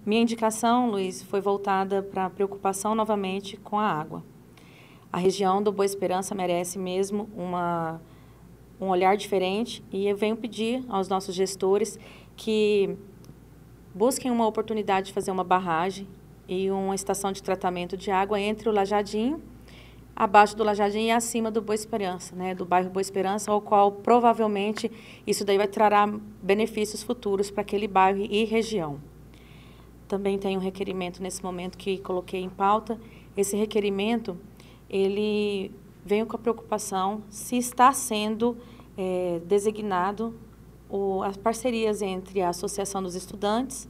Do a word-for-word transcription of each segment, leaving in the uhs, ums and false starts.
Minha indicação, Luiz, foi voltada para a preocupação novamente com a água. A região do Boa Esperança merece mesmo uma, um olhar diferente e eu venho pedir aos nossos gestores que busquem uma oportunidade de fazer uma barragem e uma estação de tratamento de água entre o Lajadinho, abaixo do Lajadinho e acima do Boa Esperança, né, do bairro Boa Esperança, ao qual provavelmente isso daí vai trará benefícios futuros para aquele bairro e região. Também tem um requerimento nesse momento que coloquei em pauta. Esse requerimento, ele veio com a preocupação se está sendo é, designado o, as parcerias entre a Associação dos Estudantes,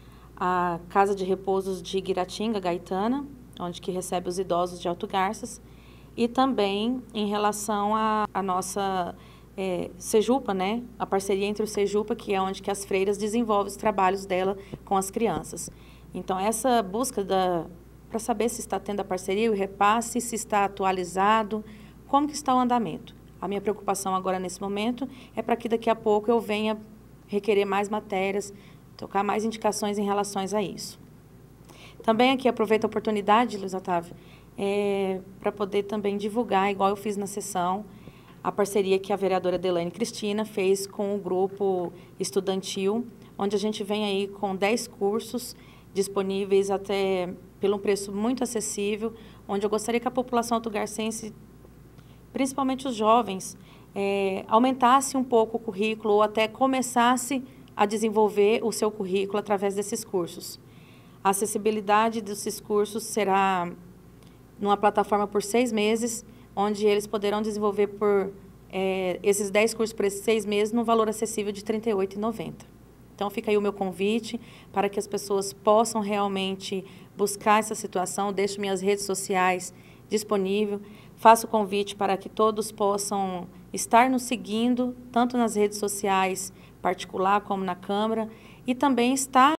a Casa de Repousos de Guiratinga, Gaetana, onde que recebe os idosos de Alto Garças, e também em relação à nossa é, Sejupa, né? A parceria entre o Sejupa, que é onde que as freiras desenvolvem os trabalhos dela com as crianças. Então, essa busca para saber se está tendo a parceria, o repasse, se está atualizado, como que está o andamento. A minha preocupação agora, nesse momento, é para que daqui a pouco eu venha requerer mais matérias, tocar mais indicações em relação a isso. Também aqui aproveito a oportunidade, Luiz Otávio, é, para poder também divulgar, igual eu fiz na sessão, a parceria que a vereadora Delaine Cristina fez com o grupo estudantil, onde a gente vem aí com dez cursos disponíveis até pelo um preço muito acessível, onde eu gostaria que a população altogarcense, principalmente os jovens, é, aumentasse um pouco o currículo ou até começasse a desenvolver o seu currículo através desses cursos. A acessibilidade desses cursos será numa plataforma por seis meses, onde eles poderão desenvolver por é, esses dez cursos por esses seis meses num valor acessível de trinta e oito reais e noventa centavos. Então, fica aí o meu convite para que as pessoas possam realmente buscar essa situação. Deixo minhas redes sociais disponíveis. Faço o convite para que todos possam estar nos seguindo, tanto nas redes sociais particular como na Câmara, e também estar